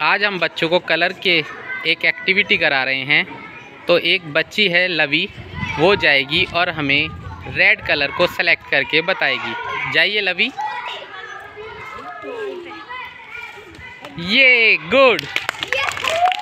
आज हम बच्चों को कलर के एक एक्टिविटी करा रहे हैं। तो एक बच्ची है लवी, वो जाएगी और हमें रेड कलर को सेलेक्ट करके बताएगी। जाइए लवी। ये गुड।